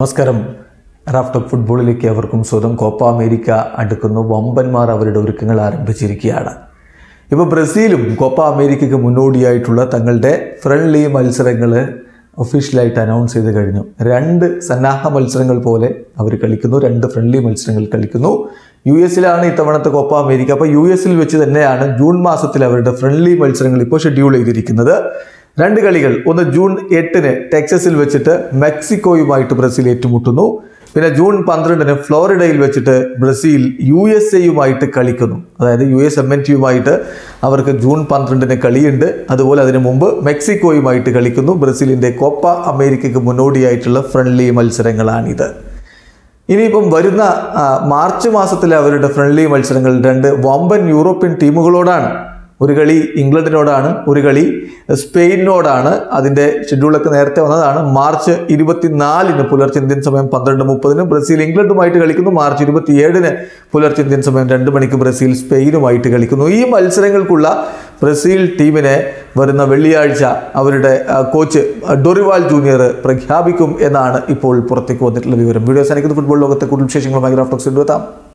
നമസ്കാരം. റാഫ്റ്റോക്ക് ഫുട്ബോളിലേക്ക് അവർക്കും സ്വന്തം കോപ്പ അമേരിക്ക അടുക്കുന്നു. വമ്പന്മാർ അവരുടെ ഒരുക്കങ്ങൾ ആരംഭിച്ചിരിക്കുകയാണ്. ഇപ്പോൾ ബ്രസീലും കോപ്പ അമേരിക്കയ്ക്ക് മുന്നോടിയായിട്ടുള്ള തങ്ങളുടെ ഫ്രണ്ട്ലി മത്സരങ്ങൾ ഒഫീഷ്യലായിട്ട് അനൗൺസ് ചെയ്ത് കഴിഞ്ഞു. 2 സന്നാഹ മത്സരങ്ങൾ പോലെ അവർ കളിക്കുന്നു, 2 ഫ്രണ്ട്ലി മത്സരങ്ങൾ കളിക്കുന്നു. US-ലാണ് ഇത്തവണത്തെ കോപ്പ അമേരിക്ക. അപ്പോൾ US-ൽ വെച്ച് തന്നെയാണ് ജൂൺ മാസത്തിൽ അവരുടെ ഫ്രണ്ട്ലി മത്സരങ്ങൾ ഇപ്പോൾ ഷെഡ്യൂൾ ചെയ്തിരിക്കുന്നത്. 2 കളികൾ, ഒന്ന് ജൂൺ 8-ന് ടെക്സസിൽ വെച്ചിട്ട് മെക്സിക്കോയുമായിട്ട് ബ്രസീൽ ഏറ്റുമുട്ടുന്നു. പിന്നെ ജൂൺ 12-ന് ഫ്ലോറിഡയിൽ വെച്ചിട്ട് ബ്രസീൽ USA-യുമായിട്ട് കളിക്കുന്നു. അതായത് USMNT-യുമായിട്ട് അവർക്ക് ജൂൺ 12-ന് കളിയുണ്ട്. അതുപോലെ അതിനു മുമ്പ് മെക്സിക്കോയുമായിട്ട് കളിക്കുന്നു. ബ്രസീലിൻ്റെ കോപ്പ അമേരിക്കയ്ക്ക് മുന്നോടിയായിട്ടുള്ള ഫ്രണ്ട്ലി മത്സരങ്ങളാണിത്. ഇനിയിപ്പം വരുന്ന മാർച്ച് മാസത്തിലെ അവരുടെ ഫ്രണ്ട്ലി മത്സരങ്ങൾ 2 വമ്പൻ യൂറോപ്യൻ ടീമുകളോടാണ്. ഒരു കളി ഇംഗ്ലണ്ടിനോടാണ്, ഒരു കളി സ്പെയിനിനോടാണ്. അതിൻ്റെ ഷെഡ്യൂളൊക്കെ നേരത്തെ വന്നതാണ്. മാർച്ച് 24-ന് പുലർച്ചെ ഇന്ത്യൻ സമയം 12:30 ബ്രസീൽ ഇംഗ്ലണ്ടുമായിട്ട് കളിക്കുന്നു. മാർച്ച് 27-ന് പുലർച്ചെ ഇന്ത്യൻ സമയം 2 മണിക്ക് ബ്രസീൽ സ്പെയിനുമായിട്ട് കളിക്കുന്നു. ഈ മത്സരങ്ങൾക്കുള്ള ബ്രസീൽ ടീമിനെ വരുന്ന വെള്ളിയാഴ്ച അവരുടെ കോച്ച് ഡൊറിവാൾ ജൂനിയർ പ്രഖ്യാപിക്കും എന്നാണ് ഇപ്പോൾ പുറത്തേക്ക് വന്നിട്ടുള്ള വിവരം. വീഡിയോ സാധിക്കുന്ന ഫുട്ബോൾ ലോകത്തെ കൂടുതൽ വിശേഷങ്ങളുമായി റാഫ്റ്റോക്സ് എത്താം.